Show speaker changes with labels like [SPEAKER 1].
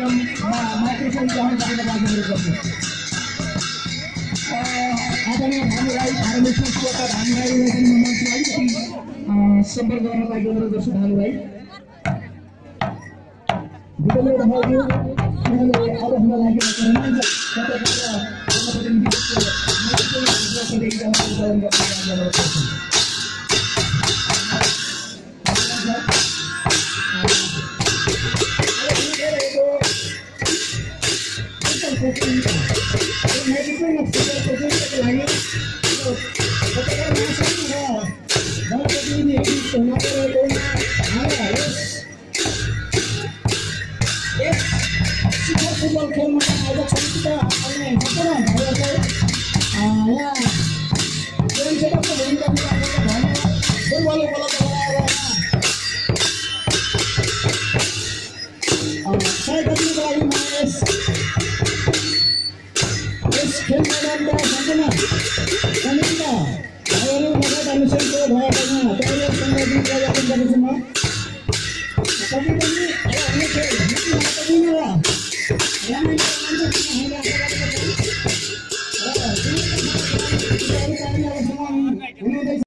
[SPEAKER 1] कार्यक्रममा माइक्रोफोन ग्रहण गरेर राख्नु पर्छ। आदरणीय भानुराई धार्मिक संस्थाका भानुराईलाई पनि म मान्छे अलिकति सम्पर्क गर्न लागि अनुरोध गर्छु। भानुराई विद्यालय रहयो उहाँले अब हुन लागि फुटबल खेलमा आएको छ कि त अनि सबै भएर यहाँ गेम सेटअपको भूमिका निभाएको फुटबल उपलब्ध गराएर सहयोग गर्नुको लागि म यस खेल मैदानका सम्पूर्ण समितिका भाइहरू लगायत अनुसरणको भएकोमा तपाईँहरूसँग दिन प्रयास गर्छु। म तपाईँ पनि हामी खेल जित्नु